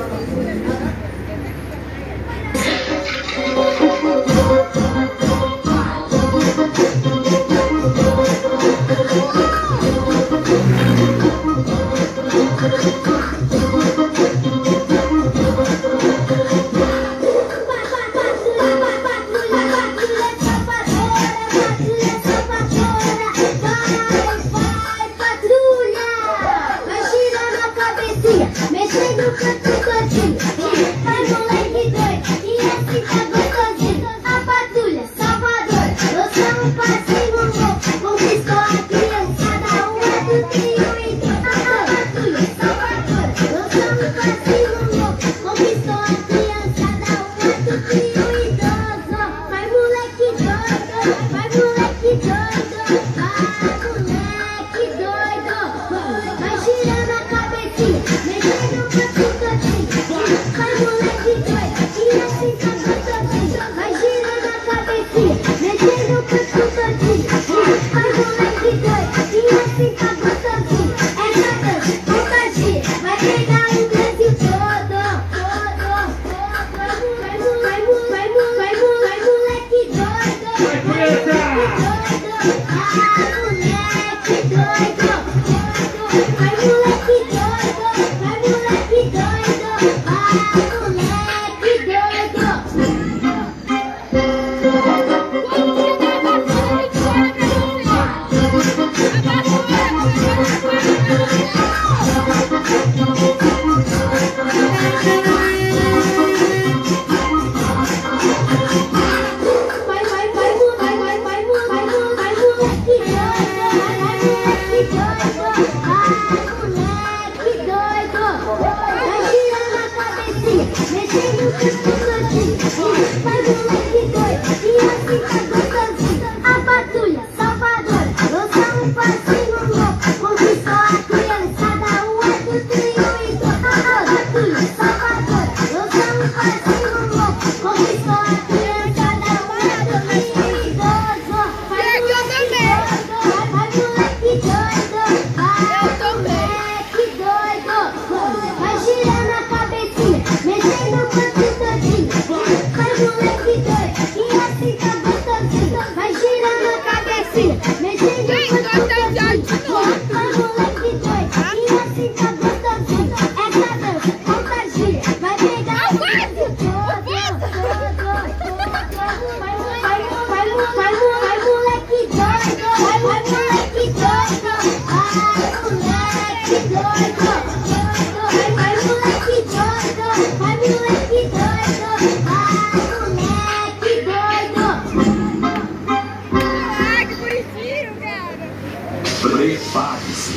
Prepare-se,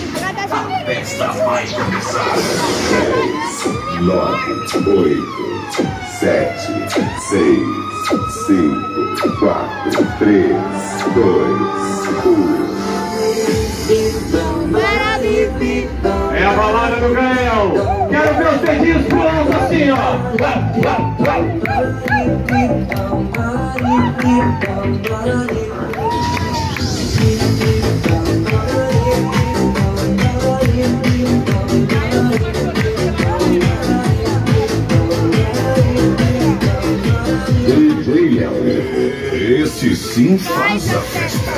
a festa vai começar. 10, 9, 8, 7, 6, 5, 4, 3, 2, 1. É a balada do Gael. Quero ver os dedinhos pro alto assim, ó. DJ Léo, esse sim faz a festa.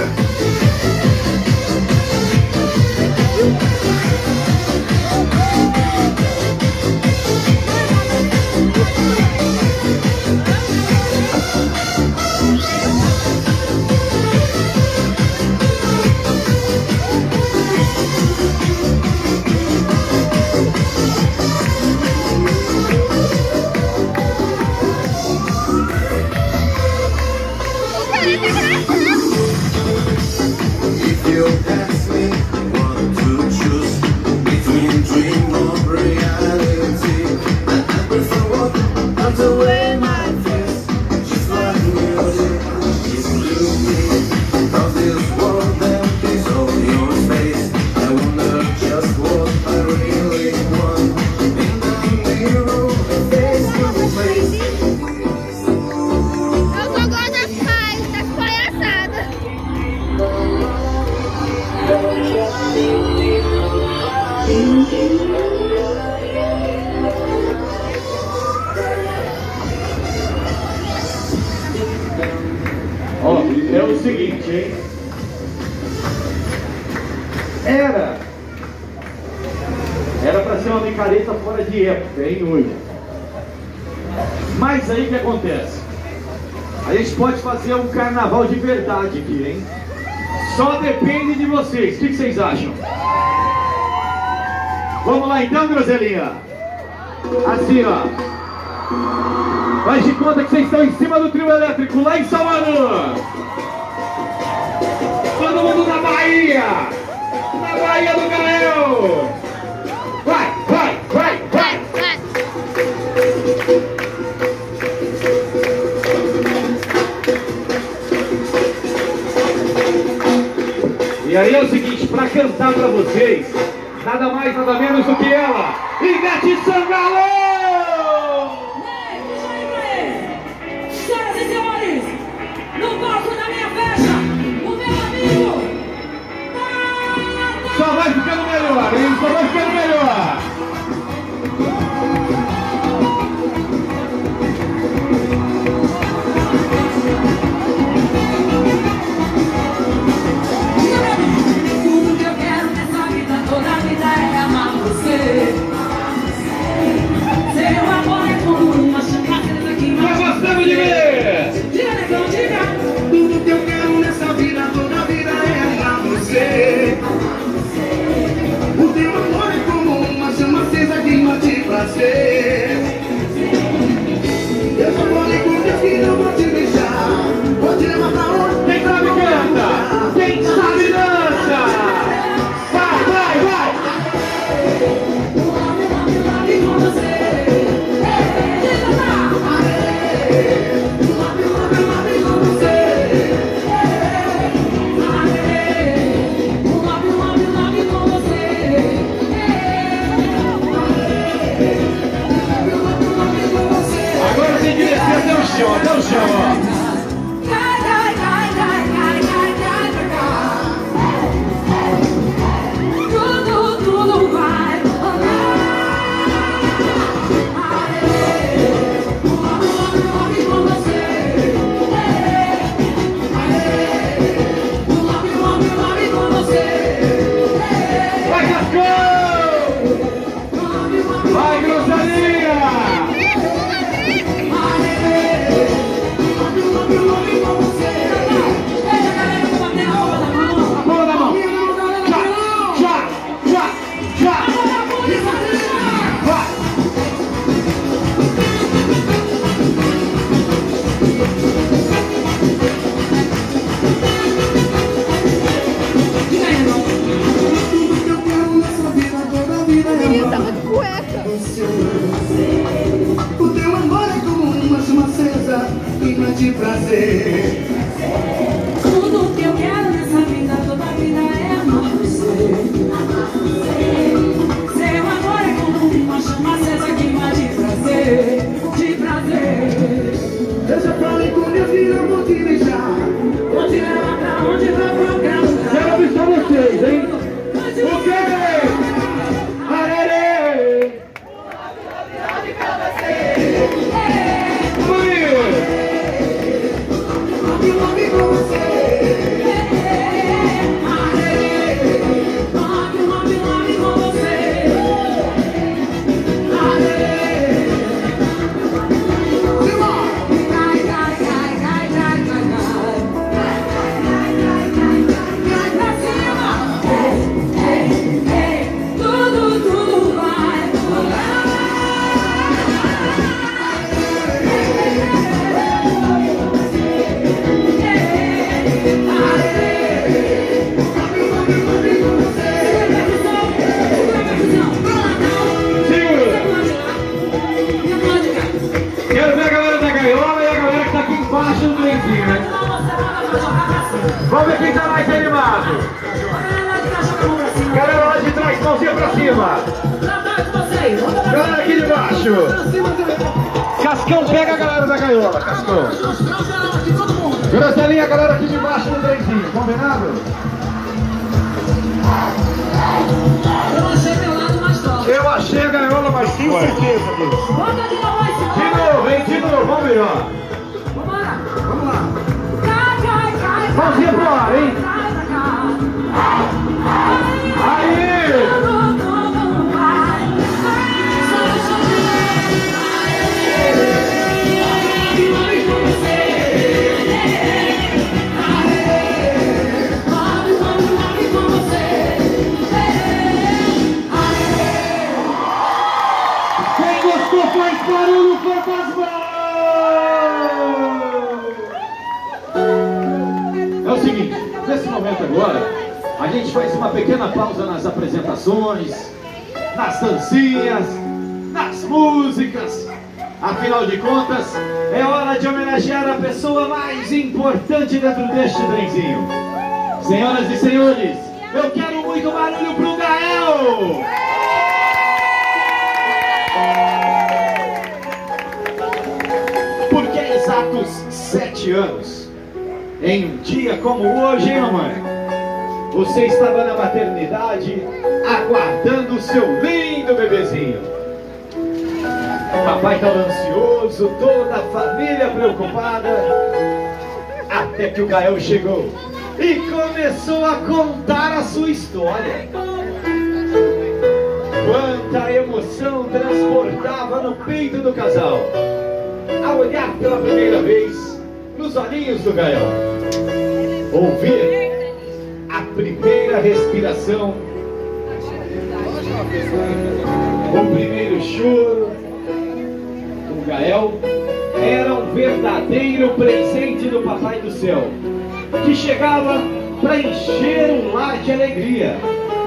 seguinte, hein? Era pra ser uma micareta fora de época, hein, hoje. Mas aí o que acontece? A gente pode fazer um carnaval de verdade aqui, hein? Só depende de vocês. O que vocês acham? Vamos lá então, groselinha? Assim, ó. Faz de conta que vocês estão em cima do trio elétrico, lá em Salvador. Todo mundo na Bahia! Na Bahia do Gael! Vai, vai, vai, vai! E aí é o seguinte, pra cantar pra vocês, nada mais, nada menos do que ela, Ivete Sangalo! Senhoras e senhores, no palco da minha festa, o meu amigo Só vai ficando melhor, hein? Só vai ficando melhor! Tudo que eu quero nessa vida, toda a vida é amar você. Seu amor é como uma chama acesa que Tá gostando de ver? diga, negão, diga. Tudo que eu quero nessa vida, toda a vida é amar você. O teu amor é como uma chama acesa que mate prazer. Eu só falei com Deus que não vou te deixar. Vou te levar pra onde? Quem sabe canta! Quem sabe dança! Vai, vai, vai! E com você. Diga, tá. Agora tem que descer até o chão, ó. Cai, cai, cai, cai, cai, cai, cai pra cá. Tudo vai rolar. Love com você. Love com você. Vai, Cascão! Vai, groselinha! Bola na mão! Já, já, já, já! Vai! Tudo que eu quero nessa vida, toda a vida é amar muito cueca. você. O teu amor é como uma chama acesa que mate prazer. Tudo que eu quero nessa vida, toda a vida é amar você. Seu amor é como uma chama acesa que mate de prazer, de prazer. Eu já falei com Deus que não vou te deixar. Vou te levar pra onde pra qualquer lugar. Quero avisar vocês, hein? O quê? Arerê! Love com você. Love com você. Cai, cai, cai, cai, cai, cai, cai. Cai pra cima. Tudo vai rolar. Quero ver a galera da gaiola e a galera que tá aqui embaixo do trenzinho, né? Vamos ver quem tá mais animado. Galera lá de trás, mãozinha pra cima. Galera aqui de baixo. Cascão, pega a galera da gaiola, Cascão. Groselinha, a galera aqui de baixo do trenzinho, combinado? Eu achei a gaiola, mas tenho certeza disso. De novo, hein? De novo, vamos ver, ó. Vamos lá. Cai, cai, cai, Mãozinha pro ar, hein? Aí! Quem gostou faz barulho, fantasma! É o seguinte, nesse momento agora, a gente faz uma pequena pausa nas apresentações, nas dancinhas, nas músicas. Afinal de contas, é hora de homenagear a pessoa mais importante dentro deste trenzinho. Senhoras e senhores, eu quero muito barulho pro Gael! Porque há exatos 7 anos, em um dia como hoje, hein, mamãe? Você estava na maternidade, aguardando o seu lindo bebezinho. Papai estava ansioso, toda a família preocupada, até que o Gael chegou e começou a contar a sua história. Quanta emoção transportava no peito do casal ao olhar pela primeira vez nos olhinhos do Gael, ouvir a primeira respiração, o primeiro choro. O Gael era um verdadeiro presente do Papai do Céu, que chegava para encher um lar de alegria.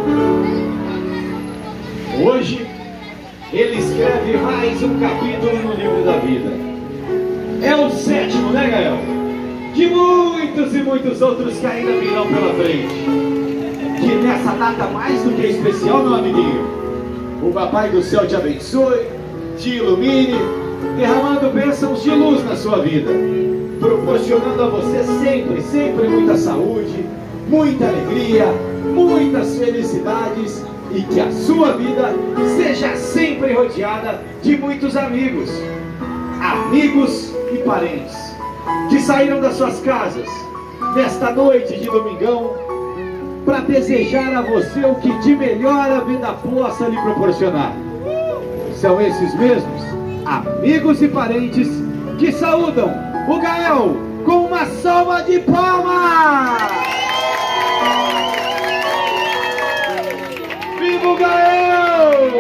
Hoje, ele escreve mais um capítulo no livro da vida. É o 7º, né, Gael? De muitos e muitos outros que ainda virão pela frente. Que nessa data mais do que especial, meu amiguinho, o Papai do Céu te abençoe, te ilumine, derramando bênçãos de luz na sua vida, proporcionando a você sempre, sempre muita saúde, muita alegria, muitas felicidades, e que a sua vida seja sempre rodeada de muitos amigos, amigos e parentes, que saíram das suas casas nesta noite de domingão para desejar a você o que de melhor a vida possa lhe proporcionar. São esses mesmos amigos e parentes que saúdam o Gael com uma salva de palmas! Viva o Gael!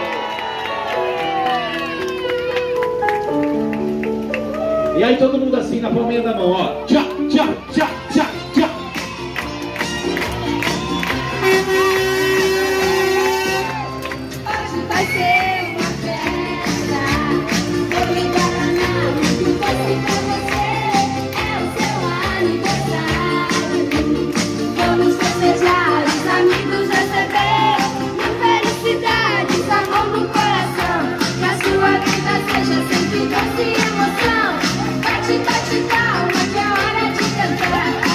E aí todo mundo assim na palminha da mão, ó. Tchá, tchá, tchá, tchá, tchá. Hoje vai ser uma festa. Vou brincar na nave que fosse pra você. É o seu aniversário. Vamos festejar, os amigos receber. Felicidades, amor no coração. Que a sua vida seja sempre doce e emoção. Bate, bate palma, que é hora de cantar.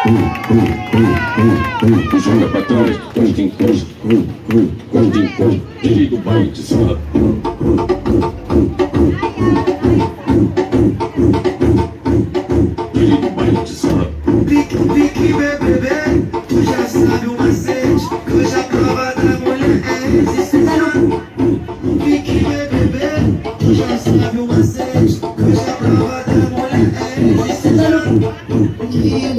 Joga pra trás, desliga o baile de cima. Desliga o baile de cima. Pique, bebê, tu já sabe o macete, que hoje a prova da mulher é resistência. Pique, bebê, tu já sabe o macete, que hoje a prova da mulher é resistência.